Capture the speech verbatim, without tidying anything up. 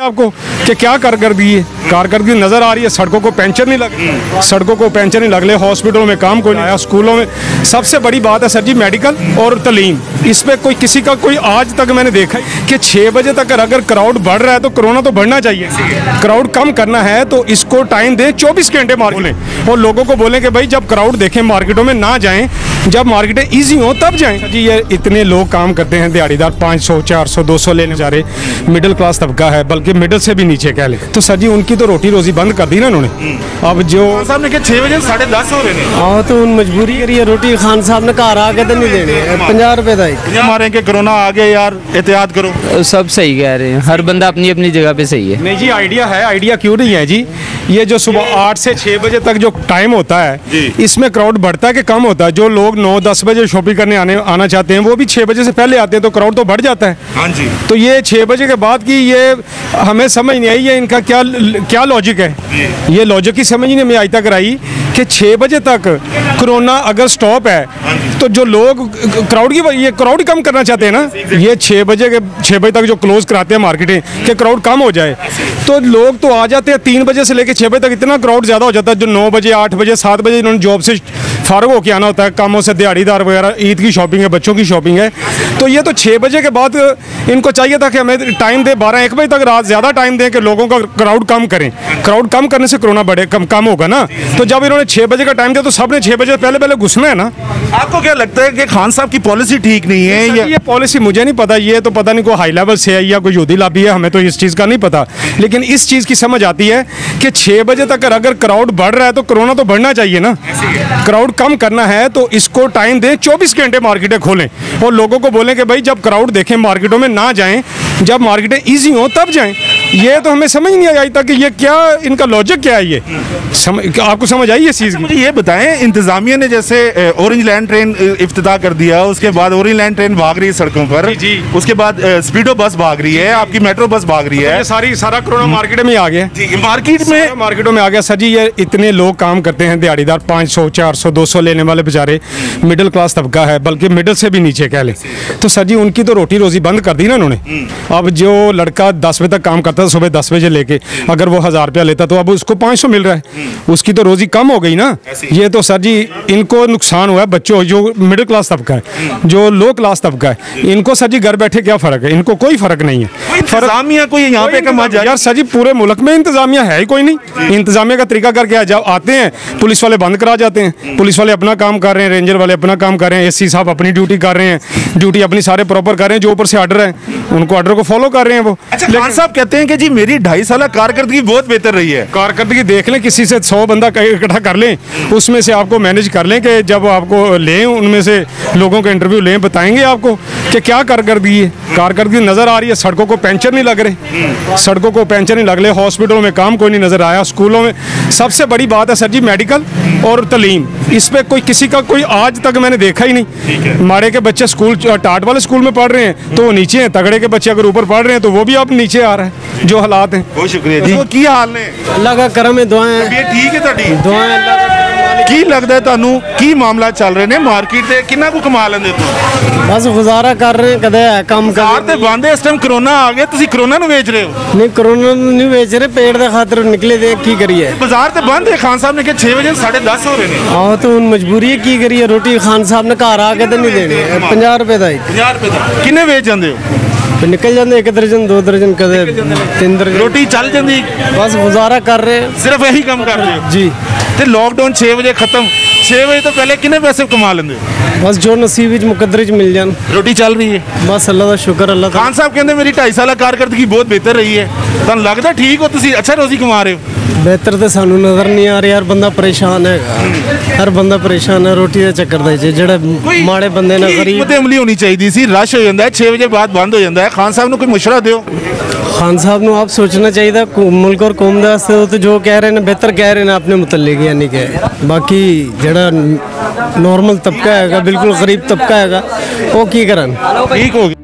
आपको कि क्या कारकर्दगी है, कारकर्दगी नज़र आ रही है। सड़कों को पेंचर नहीं लग सड़कों को पेंचर नहीं लग रहे, हॉस्पिटलों में काम कोई नहीं आया, स्कूलों में। सबसे बड़ी बात है सर जी मेडिकल और तलीम, इस पर कोई किसी का कोई आज तक मैंने देखा है कि छः बजे तक अगर क्राउड बढ़ रहा है तो कोरोना तो बढ़ना चाहिए। क्राउड कम करना है तो इसको टाइम दें, चौबीस घंटे मार्केट और लोगों को बोलें कि भाई जब क्राउड देखें मार्केटों में ना जाएं, जब मार्केटें ईजी हो तब जाएं। जी ये इतने लोग काम करते हैं दिहाड़ीदार, पाँच सौ चार सौ दो सौ लेने जा रहे, मिडिल क्लास तबका है, बल्कि मिडिल से भी नीचे कह ले, तो सर जी उनकी तो रोटी रोजी बंद कर दी ना उन्होंने। अब जो साहब ने छः बजे साढ़े दस हो रहे हैं, हाँ तो उन मजबूरी करी है, रोटी खान साहब ने घर आके तो नहीं देने, पंजाह रुपए का हमारे के कोरोना आ गया यार, एहतियात करो। सब सही कह रहे हैं, हर बंदा अपनी अपनी जगह पे सही है। नहीं जी आइडिया है, आइडिया क्यों नहीं है जी। ये जो सुबह आठ से छः बजे तक जो टाइम होता है इसमें क्राउड बढ़ता है कि कम होता है? जो लोग नौ दस बजे शॉपिंग करने आने आना चाहते हैं वो भी छः बजे से पहले आते हैं, तो क्राउड तो बढ़ जाता है। हाँ जी। तो ये छः बजे के बाद की ये हमें समझ नहीं आई, ये इनका क्या क्या लॉजिक है। ये लॉजिक ही समझ नहीं मैं आज तक आई कि छः बजे तक कोरोना अगर स्टॉप है तो जो लोग क्राउड की ये क्राउड कम करना चाहते हैं ना, ये छः बजे के छः बजे तक जो क्लोज कराते हैं मार्केटें कि क्राउड कम हो जाए, तो लोग तो आ जाते हैं तीन बजे से लेकर छः बजे तक, इतना क्राउड ज़्यादा हो जाता है। जो नौ बजे आठ बजे सात बजे इन्होंने जॉब से फारग होकर आना होता है, कामों से, दिहाड़ीदार वगैरह, ईद की शॉपिंग है, बच्चों की शॉपिंग है, तो ये तो छः बजे के बाद इनको चाहिए था कि हमें टाइम दे, बारह एक बजे तक रात ज़्यादा टाइम दें कि लोगों का क्राउड कम करें। क्राउड कम करने से कोरोना बढ़े कम कम होगा ना। तो जब इन्होंने छः बजे का टाइम दिया तो सबने छः बजे पहले पहले घुसना है ना। आपको क्या लगता है कि खान साहब की पॉलिसी ठीक नहीं है? या ये पॉलिसी मुझे नहीं पता, ये तो पता नहीं कोई हाई लेवल से है या कोई यहूदी लॉबी है, हमें तो इस चीज़ का नहीं पता। लेकिन इस चीज़ की समझ आती है कि छः बजे तक अगर क्राउड बढ़ रहा है तो कोरोना तो बढ़ना चाहिए ना। क्राउड कम करना है तो इसको टाइम दें, चौबीस घंटे मार्केटें खोलें और लोगों को बोलें कि भाई जब क्राउड देखें मार्केटों में ना जाएं, जब मार्केटें ईजी हो तब जाएं। ये तो हमें समझ नहीं आई तक कि ये क्या इनका लॉजिक क्या है। ये सम, आपको समझ आई इस चीज़ की? मुझे ये बताएं, इंतजामिया ने जैसे ऑरेंज लाइन ट्रेन इफ्तिताह कर दिया, उसके बाद ऑरेंज लाइन ट्रेन भाग रही है सड़कों पर, जी, जी। उसके बाद स्पीडो बस भाग रही है, आपकी मेट्रो बस भाग रही है, सारी सारा कोरोना मार्केट में आ गया, मार्केट में मार्केटों में आ गया सर जी। ये इतने लोग काम करते हैं दिहाड़ीदार, पाँच सौ चार सौ दो सौ लेने वाले बेचारे, मिडिल क्लास तबका है, बल्कि मिडिल से भी नीचे कह ले, तो सर जी उनकी तो रोटी रोजी बंद कर दी ना उन्होंने। अब जो लड़का दस बजे तक काम करता था सुबह दस बजे लेके, अगर वो हज़ार रुपया लेता तो अब उसको पाँच सौ मिल रहा है, उसकी तो रोजी कम हो गई ना। ये तो सर जी इनको नुकसान हुआ है। बच्चों जो मिडिल क्लास तबका है, जो लो क्लास तबका है, इनको सर जी घर बैठे क्या फ़र्क है? इनको कोई फ़र्क नहीं है। इंतजामिया कोई यहाँ पे कमा जाए यार सर जी, पूरे मुल्क में इंतजामिया है ही कोई नहीं। इंतजामिया का तरीका करके जब आते हैं पुलिस वाले बंद करा जाते हैं, पुलिस वाले अपना काम कर रहे हैं, रेंजर वाले अपना काम कर रहे हैं, एससी साहब अपनी ड्यूटी कर रहे हैं, ड्यूटी अपनी सारे प्रॉपर कर रहे हैं, जो ऊपर से ऑर्डर है उनको ऑर्डर को फॉलो कर रहे हैं वो। अच्छा, खान साहब कहते हैं कि जी मेरी ढाई साल कारकर्दगी बहुत बेहतर रही है। कारकर्दगी देख लें, किसी से सौ बंदा इकट्ठा कर लें, उसमें से आपको मैनेज कर लें कि जब आपको लें उनमें से लोगों का इंटरव्यू लें, बताएंगे आपको कि क्या कारकर्दगी है। कारकर्दगी नज़र आ रही है, सड़कों को पेंचर नहीं लग रहे, सड़कों को पेंचर नहीं लग रहे, हॉस्पिटलों में काम कोई नहीं नज़र आया, स्कूलों में। सबसे बड़ी बात है सर जी मेडिकल और तलीम, इस पर कोई किसी का कोई आज तक मैंने देखा ही नहीं। माड़े के बच्चे स्कूल टाट वाले स्कूल में पढ़ रहे हैं तो वो नीचे हैं, तगड़े के बच्चे अगर ऊपर पढ़ रहे हैं तो वो भी अब नीचे आ रहा है, जो हालात हैं। बहुत शुक्रिया जी। तो की हाल ने? अल्लाह का करम है, दुआएं ये ठीक है ਤੁਹਾਡੀ दुआएं अल्लाह का। की लगता है ਤੁਹਾਨੂੰ की मामला चल रहे ने मार्केट से कितना को कमा लेंदे तू? बस गुजारा कर रहे हैं, कदे है काम कर कार ते बंद है, इस टाइम कोरोना आ गया, ਤੁਸੀਂ कोरोना ਨੂੰ ਵੇਚ ਰਹੇ ਹੋ? नहीं कोरोना नहीं बेच रहे, पेट के खातिर निकले थे, की करिए। बाजार ते बंद है, खान साहब ने कहा छः बजे साढ़े दस हो रहे ने। हाँ तो उन मजबूरी है, की करिए, रोटी खान साहब ने घर आके तो नहीं देने, पंजाह रुपए का ਪੰਜਾਹ रुपए ਦਾ किन्ने ਵੇਚ ਜਾਂਦੇ ਹੋ? निकल जाते एक दर्जन दो दर्जन कदे तीन दर्जन, रोटी चल जाती, बस गुजारा कर रहे हैं, सिर्फ यही काम कर रहे हो जी। ते लॉकडाउन छः बजे खत्म, छः बजे तो पहले किन्ने पैसे कमा लेंदे? बस जो नसीब मुकद्दर च मिल जान। रोटी चल रही है, बस अल्लाह का शुक्र। अल्लाह का खान साहब कहते मेरी ढाई साल कारकर्दगी बहुत बेहतर रही है, ਤੁਹਾਨੂੰ लगता ठीक हो, तुसी अच्छा रोजी कमा रहे हो? बेहतर तो सानू नजर नहीं आ रहा, हर बंदा परेशान है, हर बंदा परेशान है रोटी के चक्कर दे, जेड़ा माड़े बंदे ने गरीब हिम्मत अमली होनी चाहिए सी। रश हो जाता है, छः बजे बाद बंद हो जाता है। खान साहब ने कोई मशवरा दो। खान साहब ने आप सोचना चाहिए मुल्क और कौम के वास्ते, तो जो कह रहे हैं बेहतर कह रहे हैं अपने मुतल्लिक, यानी कि बाकी जेड़ा नॉर्मल तबका है, बिल्कुल गरीब तबका है, वो की करन। ठीक हो गया।